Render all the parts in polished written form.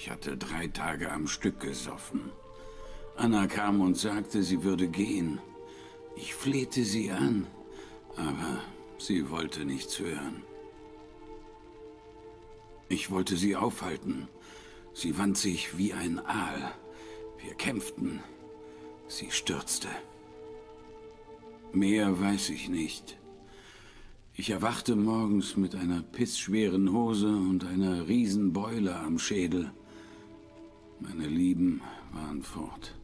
Ich hatte 3 Tage am Stück gesoffen. Anna kam und sagte, sie würde gehen. Ich flehte sie an, aber sie wollte nichts hören. Ich wollte sie aufhalten. Sie wand sich wie ein Aal. Wir kämpften. Sie stürzte. Mehr weiß ich nicht. Ich erwachte morgens mit einer pissschweren Hose und einer Riesenbeule am Schädel. Meine Lieben waren fort.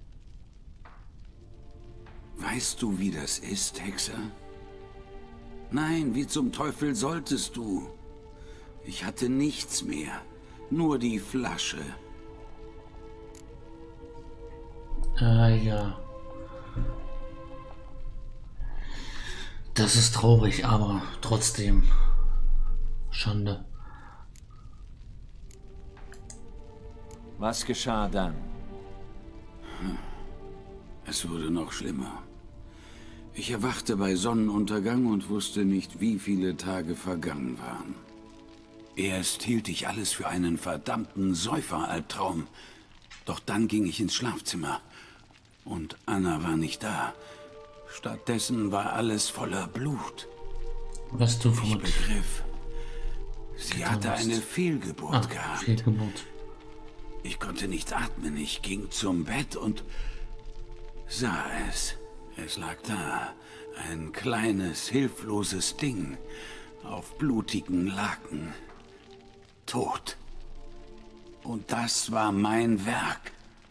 Weißt du, wie das ist, Hexer? Nein, wie zum Teufel solltest du? Ich hatte nichts mehr, nur die Flasche. Ja. Das ist traurig, aber trotzdem Schande. Was geschah dann? Es wurde noch schlimmer. Ich erwachte bei Sonnenuntergang und wusste nicht, wie viele Tage vergangen waren. Erst hielt ich alles für einen verdammten Säuferalbtraum. Doch dann ging ich ins Schlafzimmer. Und Anna war nicht da. Stattdessen war alles voller Blut. Was du Ich begriff, sie hatte eine Fehlgeburt gehabt. Fehlgeburt. Ich konnte nicht atmen. Ich ging zum Bett und sah es. Es lag da. Ein kleines, hilfloses Ding. Auf blutigen Laken. Tot. Und das war mein Werk.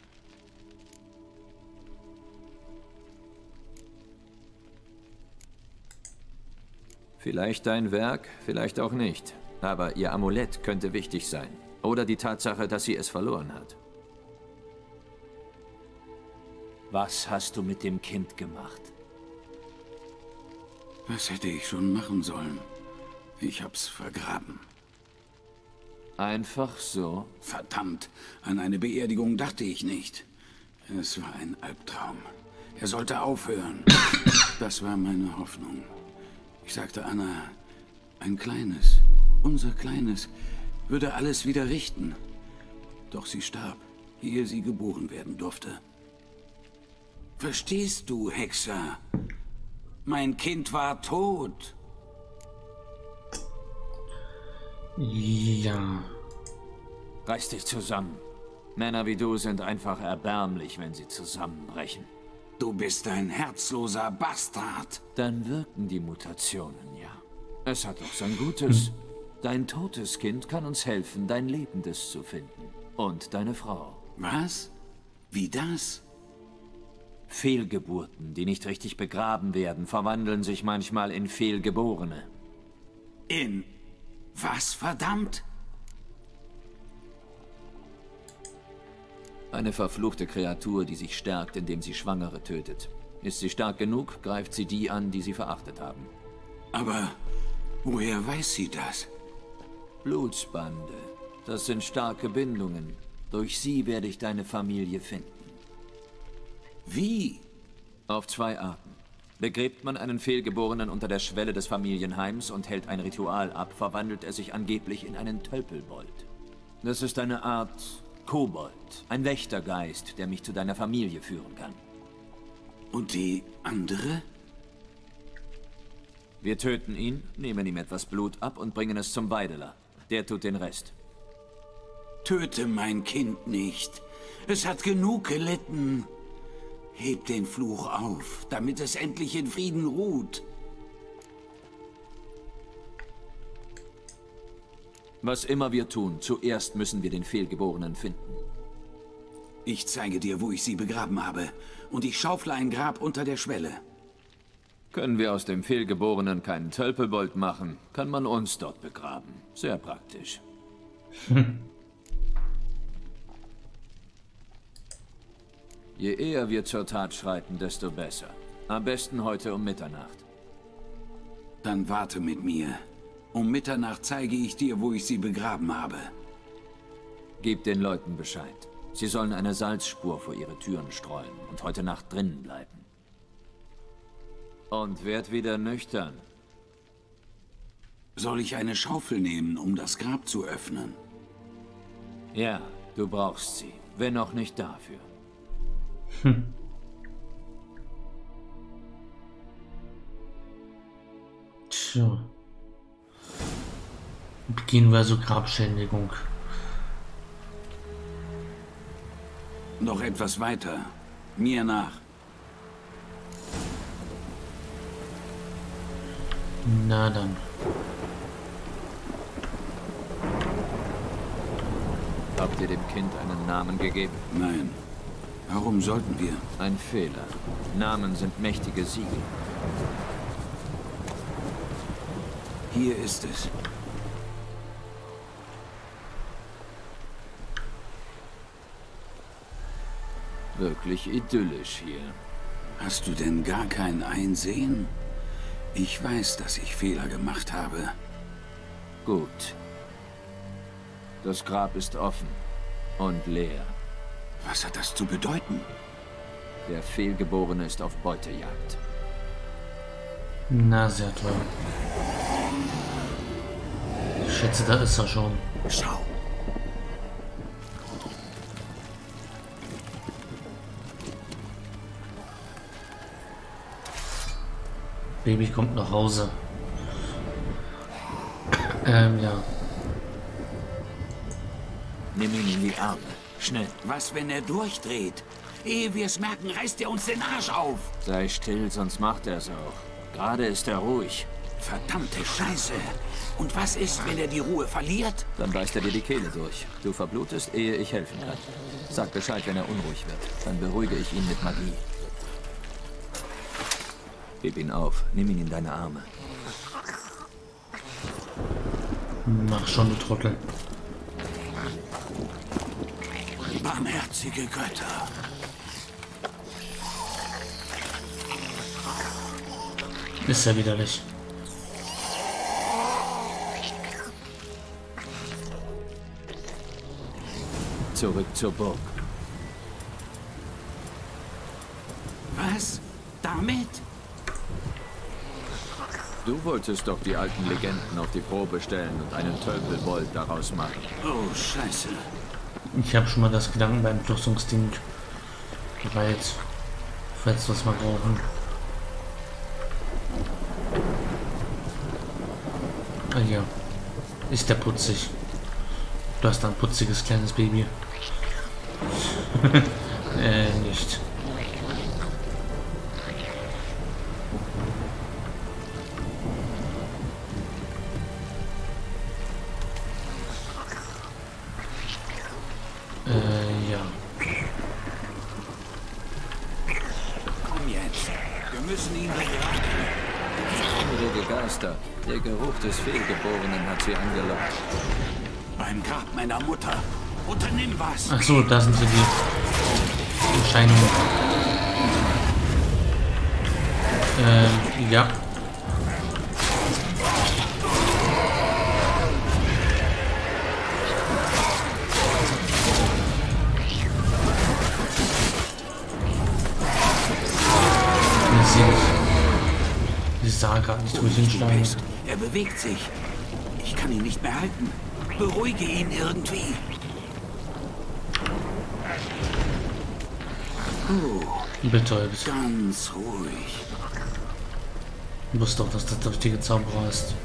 Vielleicht dein Werk, vielleicht auch nicht. Aber ihr Amulett könnte wichtig sein. Oder die Tatsache, dass sie es verloren hat. Was hast du mit dem Kind gemacht? Was hätte ich schon machen sollen? Ich hab's vergraben. Einfach so? Verdammt, an eine Beerdigung dachte ich nicht. Es war ein Albtraum. Er sollte aufhören. Das war meine Hoffnung. Ich sagte Anna, ein kleines, unser Kleines, würde alles wieder richten. Doch sie starb, ehe sie geboren werden durfte. Verstehst du, Hexer? Mein Kind war tot. Ja. Reiß dich zusammen. Männer wie du sind einfach erbärmlich, wenn sie zusammenbrechen. Du bist ein herzloser Bastard. Dann wirken die Mutationen, ja. Es hat auch sein Gutes. Dein totes Kind kann uns helfen, dein lebendes zu finden. Und deine Frau. Was? Wie das? Fehlgeburten, die nicht richtig begraben werden, verwandeln sich manchmal in Fehlgeborene. In was, verdammt? Eine verfluchte Kreatur, die sich stärkt, indem sie Schwangere tötet. Ist sie stark genug, greift sie die an, die sie verachtet haben. Aber woher weiß sie das? Blutsbande. Das sind starke Bindungen. Durch sie werde ich deine Familie finden. Wie? Auf 2 Arten. Begräbt man einen Fehlgeborenen unter der Schwelle des Familienheims und hält ein Ritual ab, verwandelt er sich angeblich in einen Tölpelbold. Das ist eine Art Kobold, ein Wächtergeist, der mich zu deiner Familie führen kann. Und die andere? Wir töten ihn, nehmen ihm etwas Blut ab und bringen es zum Weideler. Der tut den Rest. Töte mein Kind nicht. Es hat genug gelitten. Heb den Fluch auf, damit es endlich in Frieden ruht. Was immer wir tun, zuerst müssen wir den Fehlgeborenen finden. Ich zeige dir, wo ich sie begraben habe. Und ich schaufle ein Grab unter der Schwelle. Können wir aus dem Fehlgeborenen keinen Tölpelbold machen, kann man uns dort begraben. Sehr praktisch. Je eher wir zur Tat schreiten, desto besser. Am besten heute um Mitternacht. Dann warte mit mir. Um Mitternacht zeige ich dir, wo ich sie begraben habe. Gib den Leuten Bescheid. Sie sollen eine Salzspur vor ihre Türen streuen und heute Nacht drinnen bleiben. Und werd wieder nüchtern. Soll ich eine Schaufel nehmen, um das Grab zu öffnen? Ja, Du brauchst sie, wenn auch nicht dafür. Tja. Beginnen wir also Grabschändigung. Noch etwas weiter. Mir nach. Na dann. Habt ihr dem Kind einen Namen gegeben? Nein. Warum sollten wir? Ein Fehler. Namen sind mächtige Siegel. Hier ist es. Wirklich idyllisch hier. Hast du denn gar kein Einsehen? Ich weiß, dass ich Fehler gemacht habe. Gut. Das Grab ist offen und leer. Was hat das zu bedeuten? Der Fehlgeborene ist auf Beutejagd. Na, sehr toll. Ich schätze, da ist er schon. Schau. Baby kommt nach Hause. Ja. Nimm ihn in die Arme. Schnell. Was, wenn er durchdreht? Ehe wir es merken, reißt er uns den Arsch auf. Sei still, sonst macht er es auch. Gerade ist er ruhig. Verdammte Scheiße. Und was ist, wenn er die Ruhe verliert? Dann beißt er dir die Kehle durch. Du verblutest, ehe ich helfen kann. Sag Bescheid, wenn er unruhig wird. Dann beruhige ich ihn mit Magie. Heb ihn auf. Nimm ihn in deine Arme. Mach schon, du Trottel. Barmherzige Götter. Ist ja widerlich. Zurück zur Burg. Was? Damit? Du wolltest doch die alten Legenden auf die Probe stellen und einen Tölpelbold daraus machen. Oh, Scheiße. Ich habe schon mal das Gedankenbeeinflussungsding bereit, falls wir es mal brauchen. Ah ja, ist der putzig. Du hast ein putziges kleines Baby. Nicht. Ja. Komm jetzt. Wir müssen ihn begraben. Unruhige Geister. Der Geruch des Fehlgeborenen hat sie angelockt. Beim Grab meiner Mutter. Unternimm was. Ach so, da sind sie die Erscheinungen. Ja. Ich sah gerade nicht, wo ich hinschlagen. Er bewegt sich. Ich kann ihn nicht mehr halten. Beruhige ihn irgendwie. Oh, Betäubt. ganz ruhig. Ich wusste doch, dass das der richtige Zauber ist.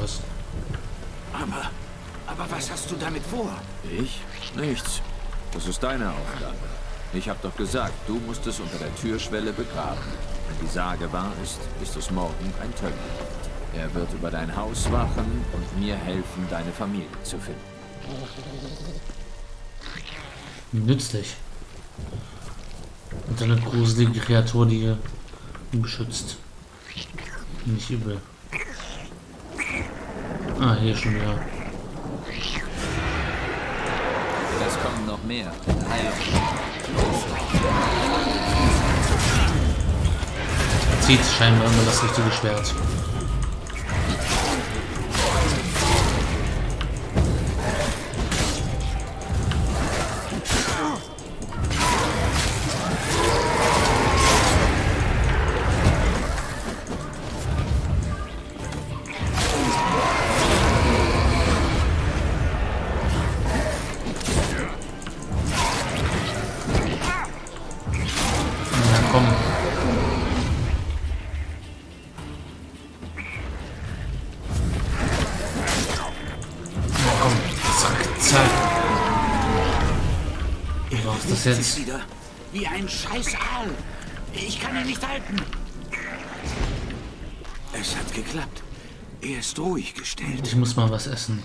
Aber was hast du damit vor? Ich? Nichts. Das ist deine Aufgabe. Ich hab doch gesagt, du musst es unter der Türschwelle begraben. Wenn die Sage wahr ist, ist es morgen ein Tölpelbold. Er wird über dein Haus wachen und mir helfen, deine Familie zu finden. Nützlich. Und eine gruselige Kreatur, die ihn beschützt. Nicht übel. Ah, hier schon wieder. Es kommen noch mehr. Zieht scheinbar immer das richtige Schwert. komm. Na komm, zack, zack. Wie war das jetzt? Wieder wie ein scheiß Aal. Ich kann ihn nicht halten. Es hat geklappt. Er ist ruhig gestellt. Ich muss mal was essen.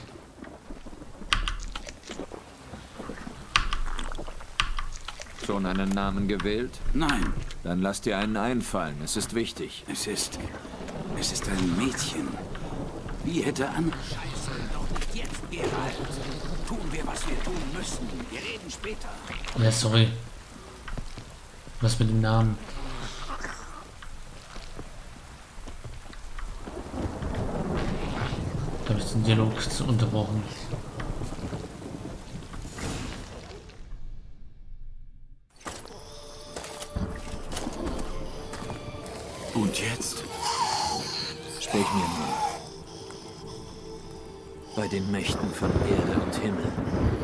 Schon einen Namen gewählt? Nein, Dann lass dir einen einfallen. Es ist wichtig. es ist ein Mädchen. Wie hätte Anna... Scheiße, doch nicht jetzt, Geralt. Tun wir, was wir tun müssen. Wir reden später. Ja, sorry. Was mit dem Namen? Da habe ich den Dialog unterbrochen. Und jetzt? Sprich mir nur. Bei den Mächten von Erde und Himmel.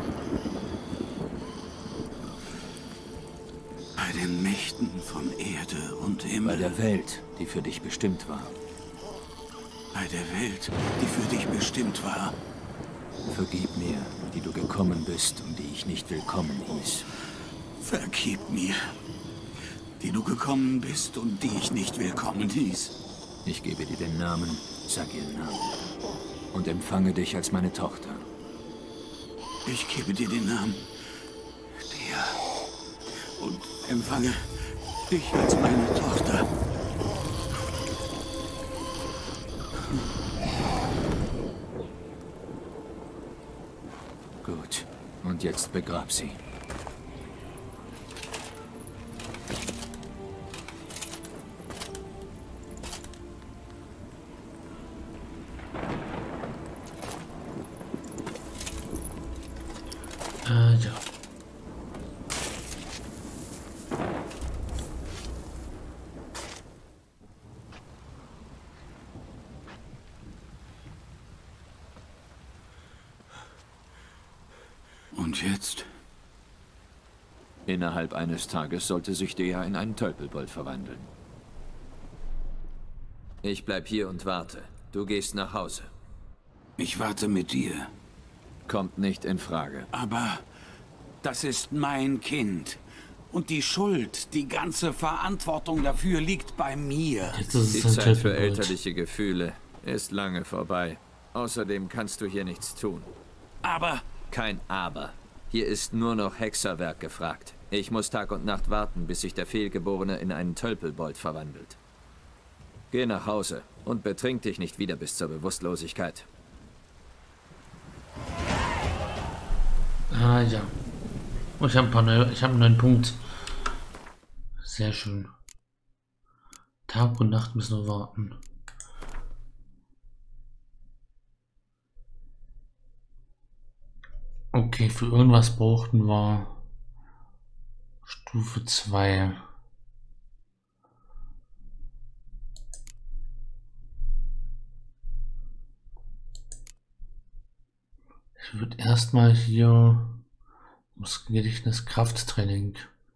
Bei den Mächten von Erde und Bei Himmel. der Welt, die für dich bestimmt war. Bei der Welt, die für dich bestimmt war. Vergib mir, die du gekommen bist und die ich nicht willkommen hieß. Vergib mir, die du gekommen bist und die ich nicht willkommen hieß. Ich gebe dir den Namen, sag ihren Namen. Und empfange dich als meine Tochter. Ich gebe dir den Namen, dir, und empfange dich als meine Tochter. Gut. Und jetzt begrab sie. Ja. Und jetzt? Innerhalb eines Tages sollte sich der in einen Tölpelbold verwandeln. Ich bleib hier und warte. Du gehst nach Hause. Ich warte mit dir. Kommt nicht in Frage. Aber das ist mein Kind. Und die Schuld, die ganze Verantwortung dafür liegt bei mir. Jetzt ist Die es ein Zeit für Tölpelbold. elterliche Gefühle ist lange vorbei. Außerdem kannst du hier nichts tun. Aber Kein Aber. Hier ist nur noch Hexerwerk gefragt. Ich muss Tag und Nacht warten, bis sich der Fehlgeborene in einen Tölpelbold verwandelt. Geh nach Hause und betrink dich nicht wieder bis zur Bewusstlosigkeit. Ah ja. Oh, ich habe einen neuen Punkt. Sehr schön. Tag und Nacht müssen wir warten. Okay, für irgendwas brauchten wir Stufe 2. Ich würde erstmal hier ums Gedächtnis Krafttraining.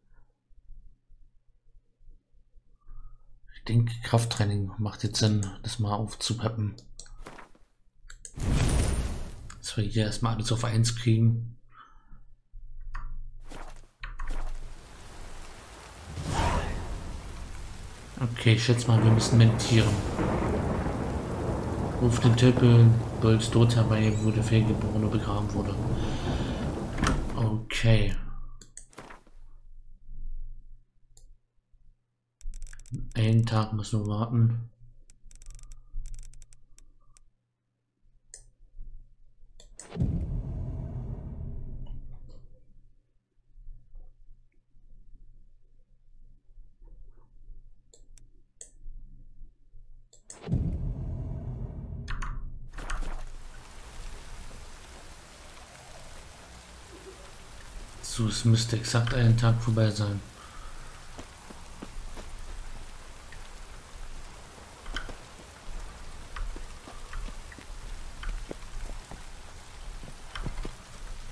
Ich denke, Krafttraining macht jetzt Sinn, das mal aufzupeppen. Dass wir hier erstmal alles auf 1 kriegen. Okay, ich schätze mal, wir müssen meditieren. Ruf den Tölpelbold dort herbei, wo der Fehlgeborene begraben wurde. Okay. Einen Tag müssen wir warten. So, es müsste exakt einen Tag vorbei sein.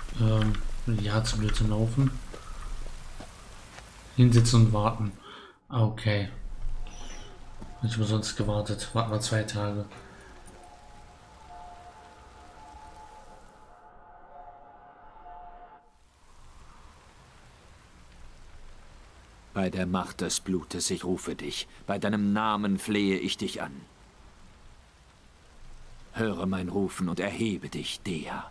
Ja, zu blöd zum Laufen. Hinsetzen und warten. Okay. Ich habe sonst gewartet. Warten wir 2 Tage. Bei der Macht des Blutes, ich rufe dich. Bei deinem Namen flehe ich dich an. Höre mein Rufen und erhebe dich, Dea.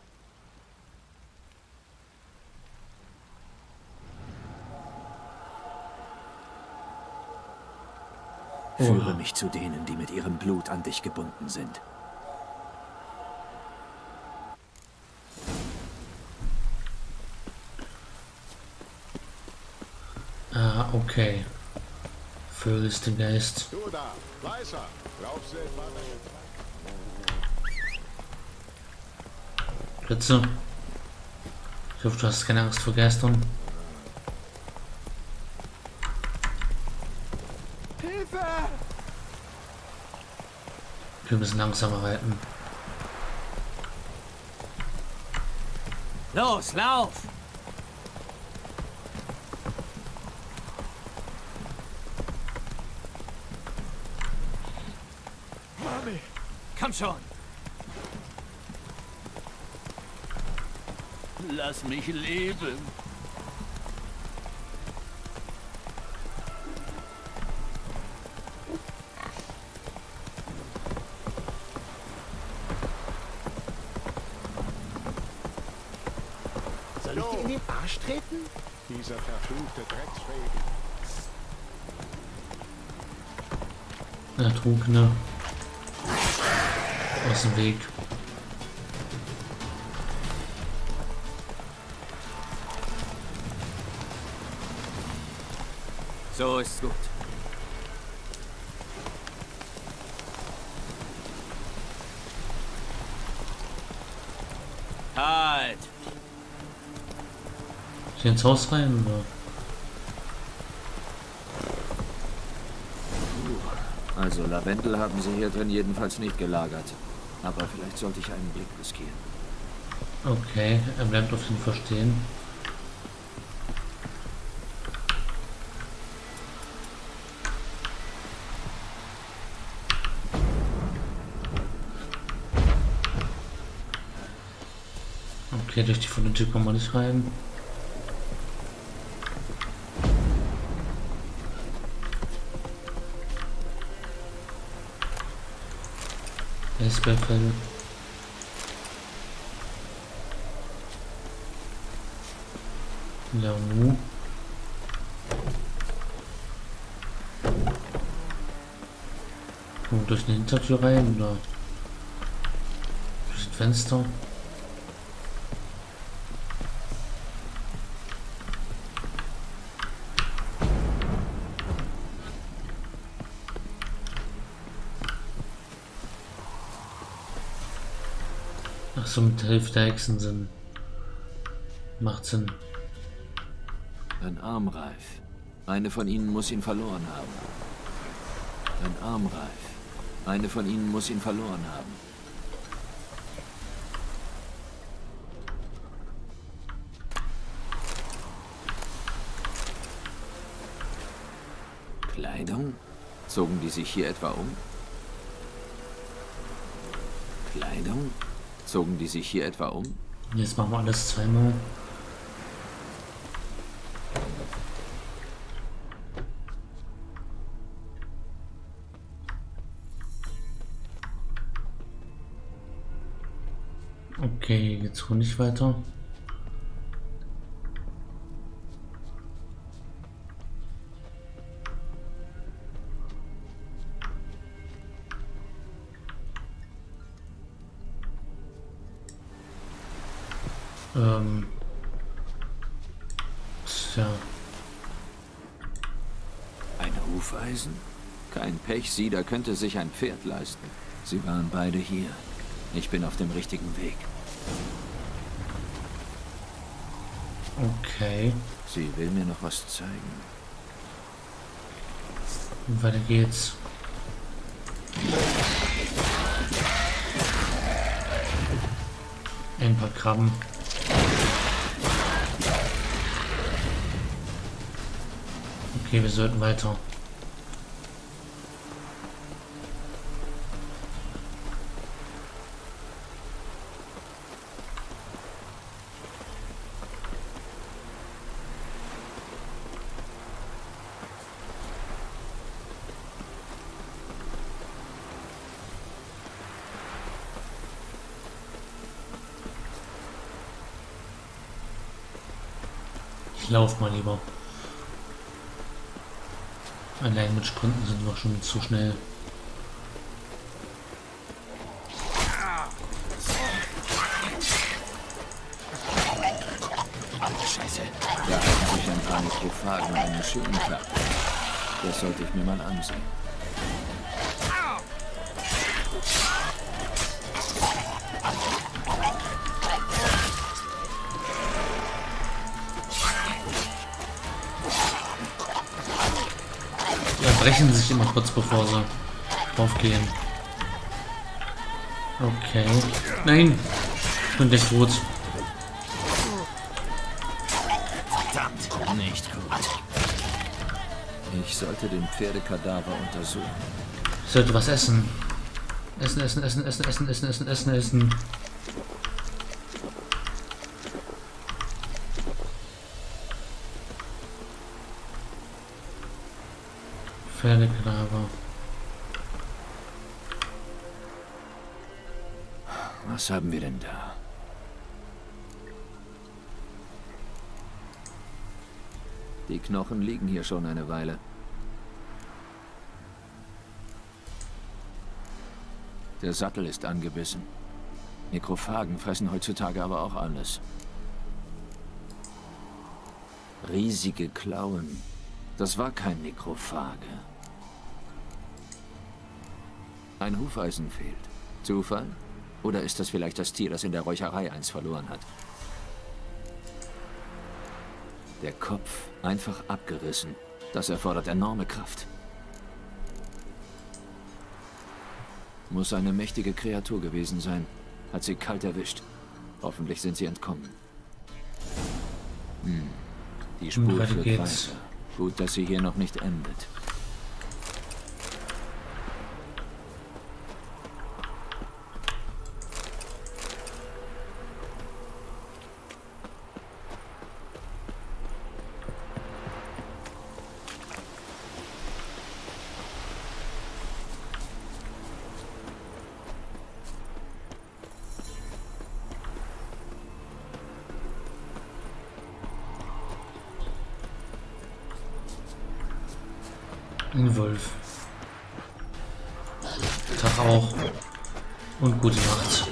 Führe mich zu denen, die mit ihrem Blut an dich gebunden sind. Ah, okay. Vögel ist der Geist. Du da, Weißer, glaubst du etwa, Blitze. Ich hoffe, du hast keine Angst vor Geistern. Hilfe! Wir müssen langsamer reiten. Los, lauf! Mami! Komm schon! Lass mich leben. Soll ich dir in den Arsch treten? Dieser verfluchte Drecksvögel. Ertrunkene. Aus dem Weg. So ist gut. Halt! Hier ins Haus rein, oder? Also Lavendel haben sie hier drin jedenfalls nicht gelagert. Aber vielleicht sollte ich einen Blick riskieren. Okay, er bleibt auf jeden Fall stehen. Okay, durch die von der Tür kommen wir nicht rein. Eisbärfell. Ja, nu. Kommt durch eine Hintertür rein oder durch das Fenster? Ach so, mit Hilfe der Hexen Sinn. Macht Sinn. Ein Armreif. Eine von ihnen muss ihn verloren haben. Ein Armreif. Eine von ihnen muss ihn verloren haben. Kleidung? Zogen die sich hier etwa um? Kleidung? Zogen die sich hier etwa um? Jetzt machen wir alles zweimal. Okay, jetzt wohl nicht weiter. Tja. Ein Hufeisen? Kein Pech, Sida könnte sich ein Pferd leisten. Sie waren beide hier. Ich bin auf dem richtigen Weg. Okay. Sie will mir noch was zeigen. Und weiter geht's. Ein paar Krabben. Okay, wir sollten weiter. Ich lauf mal lieber. Allein mit Sprinten sind wir schon zu schnell. Scheiße. Da halten sich ein paar Nekrophagen einen schönen Klapp. Das sollte ich mir mal ansehen. Ja, brechen sich immer kurz bevor sie draufgehen. Okay. Nein! Ich bin gleich tot. Verdammt, nicht gut. Ich sollte den Pferdekadaver untersuchen. Ich sollte was essen. Essen, essen, essen, essen, essen, essen, essen, essen, essen. Pferdekadaver. Was haben wir denn da? Die Knochen liegen hier schon eine Weile. Der Sattel ist angebissen. Nekrophagen fressen heutzutage aber auch alles. Riesige Klauen. Das war kein Nekrophage. Ein Hufeisen fehlt. Zufall? Oder ist das vielleicht das Tier, das in der Räucherei eins verloren hat? Der Kopf einfach abgerissen. Das erfordert enorme Kraft. Muss eine mächtige Kreatur gewesen sein. Hat sie kalt erwischt. Hoffentlich sind sie entkommen. Die Spur führt weiter. Gut, dass sie hier noch nicht endet. Ein Wolf. Tag auch. Und gute Nacht.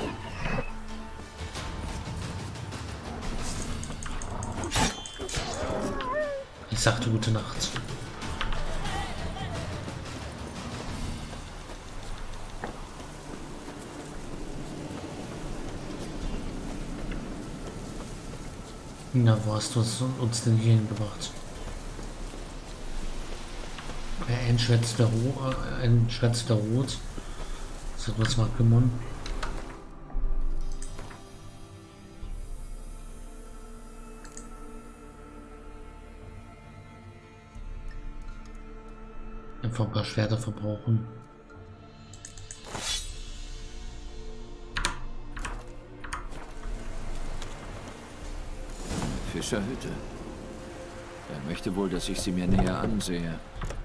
Ich sagte gute Nacht. Na, wo hast du uns denn hier hingebracht? Ein schwärzter Rot. Sollten wir uns mal kümmern. Einfach ein paar Schwerter verbrauchen. Fischerhütte. Er möchte wohl, dass ich sie mir näher ansehe.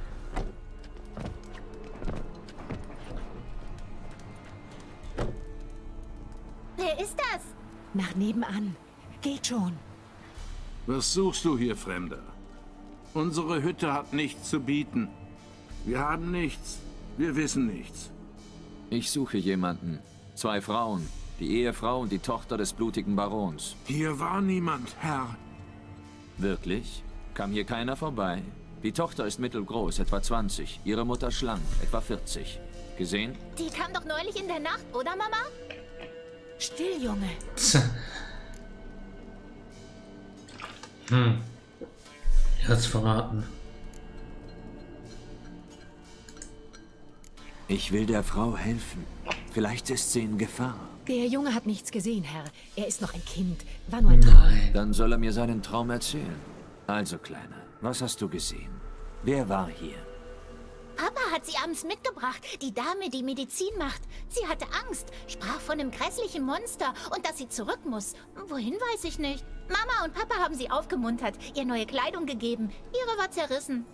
Wer ist das? Nach nebenan. Geht schon. Was suchst du hier, Fremder? Unsere Hütte hat nichts zu bieten. Wir haben nichts. Wir wissen nichts. Ich suche jemanden. 2 Frauen. Die Ehefrau und die Tochter des blutigen Barons. Hier war niemand, Herr. Wirklich? Kam hier keiner vorbei? Die Tochter ist mittelgroß, etwa 20. Ihre Mutter schlank, etwa 40. Gesehen? Die kam doch neulich in der Nacht, oder Mama? Still, Junge. Er hat's verraten. Ich will der Frau helfen. Vielleicht ist sie in Gefahr. Der Junge hat nichts gesehen, Herr. Er ist noch ein Kind. War nur ein Traum. Nein. Dann soll er mir seinen Traum erzählen. Also, Kleiner, was hast du gesehen? Wer war hier? Papa hat sie abends mitgebracht. Die Dame, die Medizin macht. Sie hatte Angst, sprach von einem grässlichen Monster und dass sie zurück muss. Wohin, weiß ich nicht. Mama und Papa haben sie aufgemuntert, ihr neue Kleidung gegeben. Ihre war zerrissen.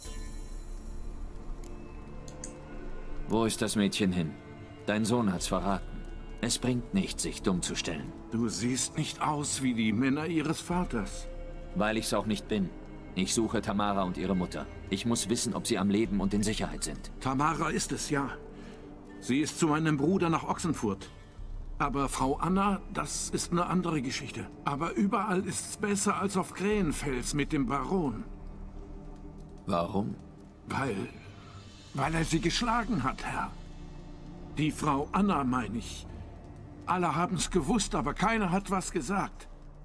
Wo ist das Mädchen hin? Dein Sohn hat's verraten. Es bringt nichts, sich dumm zu stellen. Du siehst nicht aus wie die Männer ihres Vaters. Weil ich's auch nicht bin. Ich suche Tamara und ihre Mutter. Ich muss wissen, ob sie am Leben und in Sicherheit sind. Tamara ist es, ja. Sie ist zu meinem Bruder nach Ochsenfurt. Aber Frau Anna, das ist eine andere Geschichte. Aber überall ist's besser als auf Krähenfels mit dem Baron. Warum? Weil er sie geschlagen hat, Herr. Die Frau Anna, meine ich. Alle haben's gewusst, aber keiner hat was gesagt.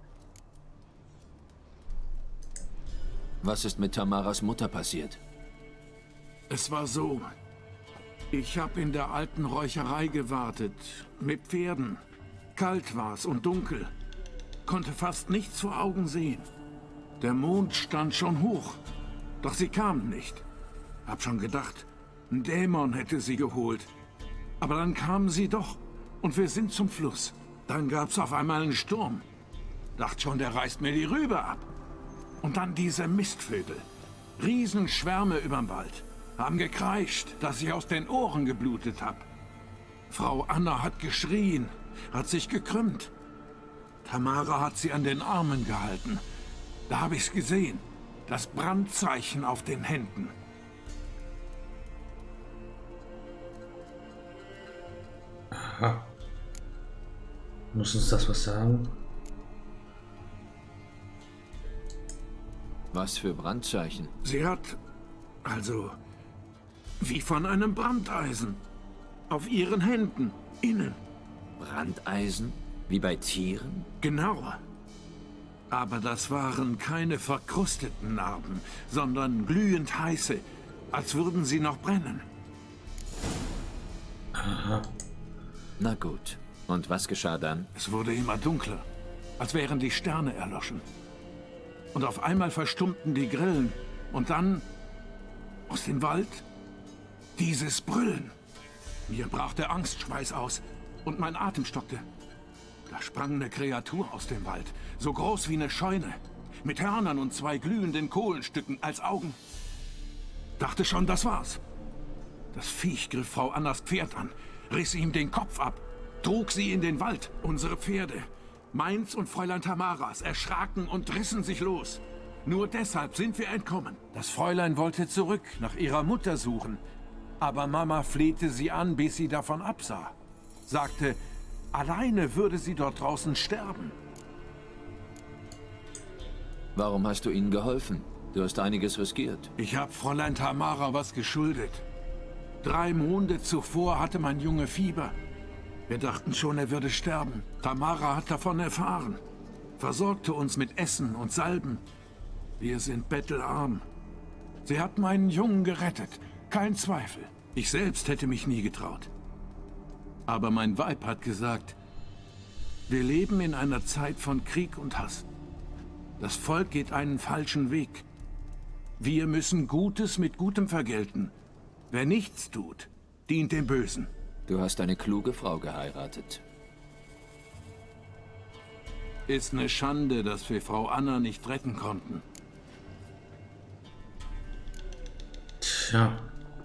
Was ist mit Tamaras Mutter passiert? Es war so. Ich habe in der alten Räucherei gewartet. Mit Pferden. Kalt war's und dunkel. Konnte fast nichts vor Augen sehen. Der Mond stand schon hoch. Doch sie kamen nicht. Hab schon gedacht, ein Dämon hätte sie geholt. Aber dann kamen sie doch. Und wir sind zum Fluss. Dann gab's auf einmal einen Sturm. Dacht schon, der reißt mir die Rübe ab. Und dann diese Mistvögel. Riesenschwärme überm Wald. Haben gekreischt, dass ich aus den Ohren geblutet hab. Frau Anna hat geschrien, hat sich gekrümmt. Tamara hat sie an den Armen gehalten. Da hab ich's gesehen. Das Brandzeichen auf den Händen. Aha. Muss uns das was sagen? Was für Brandzeichen? Sie hat, also, wie von einem Brandeisen. Auf ihren Händen, innen. Brandeisen? Wie bei Tieren? Genau. Aber das waren keine verkrusteten Narben, sondern glühend heiße, als würden sie noch brennen. Aha. Na gut. Und was geschah dann? Es wurde immer dunkler, als wären die Sterne erloschen. Und auf einmal verstummten die Grillen. Und dann, aus dem Wald, dieses Brüllen. Mir brach der Angstschweiß aus und mein Atem stockte. Da sprang eine Kreatur aus dem Wald, so groß wie eine Scheune, mit Hörnern und 2 glühenden Kohlenstücken als Augen. Dachte schon, das war's. Das Viech griff Frau Annas Pferd an, riss ihm den Kopf ab, trug sie in den Wald. Unsere Pferde, meins und Fräulein Tamaras, erschraken und rissen sich los. Nur deshalb sind wir entkommen. Das Fräulein wollte zurück, nach ihrer Mutter suchen. Aber Mama flehte sie an, bis sie davon absah. Sagte, alleine würde sie dort draußen sterben. Warum hast du ihnen geholfen? Du hast einiges riskiert. Ich habe Fräulein Tamara was geschuldet. 3 Monde zuvor hatte mein Junge Fieber. Wir dachten schon, er würde sterben. Tamara hat davon erfahren. Versorgte uns mit Essen und Salben. Wir sind bettelarm. Sie hat meinen Jungen gerettet. Kein Zweifel. Ich selbst hätte mich nie getraut. Aber mein Weib hat gesagt, wir leben in einer Zeit von Krieg und Hass. Das Volk geht einen falschen Weg. Wir müssen Gutes mit Gutem vergelten. Wer nichts tut, dient dem Bösen. Du hast eine kluge Frau geheiratet. Ist eine Schande, dass wir Frau Anna nicht retten konnten. Tja.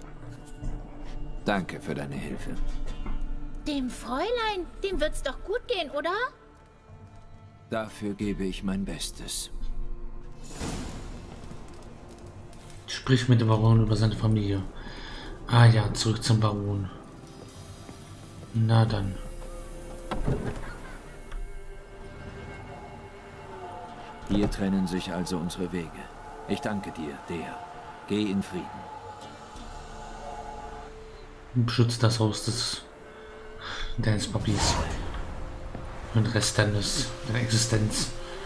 Danke für deine Hilfe. Dem Fräulein, dem wird's doch gut gehen, oder? Dafür gebe ich mein Bestes. Sprich mit dem Baron über seine Familie. Ah ja, zurück zum Baron. Na dann. Hier trennen sich also unsere Wege. Ich danke dir, Dea. Geh in Frieden. Beschützt das Haus deines Papis. Und Rest deiner Existenz.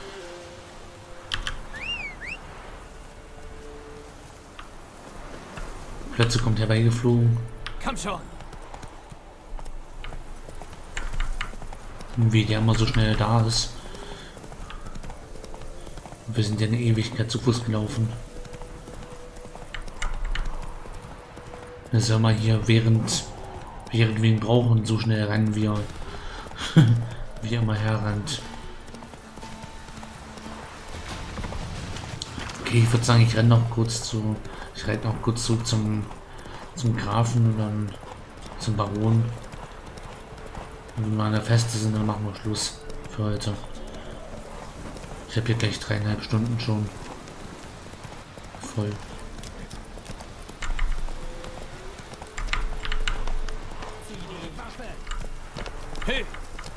Plötzlich kommt herbeigeflogen. Komm schon! Wie der immer so schnell da ist. Wir sind ja eine Ewigkeit zu Fuß gelaufen. Das soll mal hier während wir ihn brauchen, so schnell rennen wir. Wie er immer herrennt. Okay, ich würde sagen, ich reite noch kurz zurück zum Grafen und dann zum Baron. Und wenn wir an der Feste sind, dann machen wir Schluss für heute. Ich habe hier gleich 3,5 Stunden schon voll. Hey!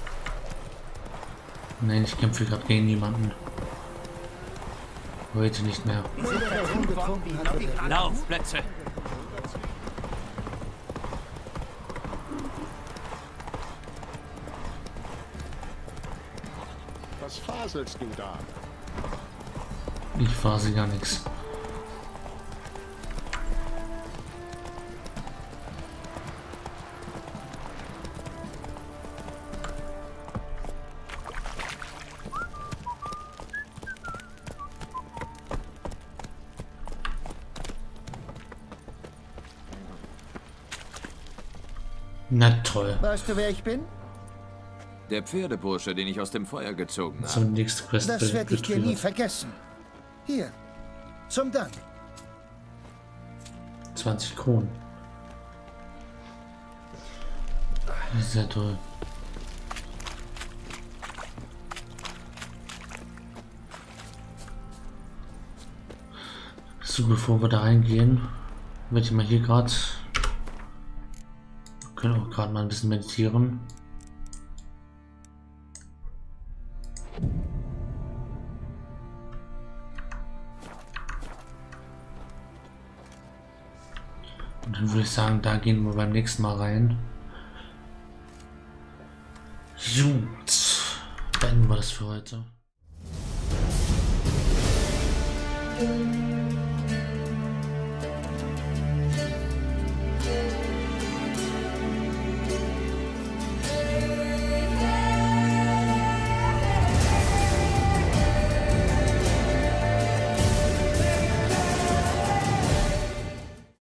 Nein, ich kämpfe gerade gegen jemanden. Heute nicht mehr. Laufplätze! Was faselst du da? Ich phase gar nichts. Na toll. Weißt du, wer ich bin? Der Pferdebursche, den ich aus dem Feuer gezogen habe. Zum nächsten Quest. Das werde ich dir nie vergessen. Hier, zum Dank. 20 Kronen. Sehr toll. So, bevor wir da reingehen, werde ich mal hier gerade. Können auch gerade mal ein bisschen meditieren. Und dann würde ich sagen, da gehen wir beim nächsten Mal rein. Gut, beenden wir das für heute.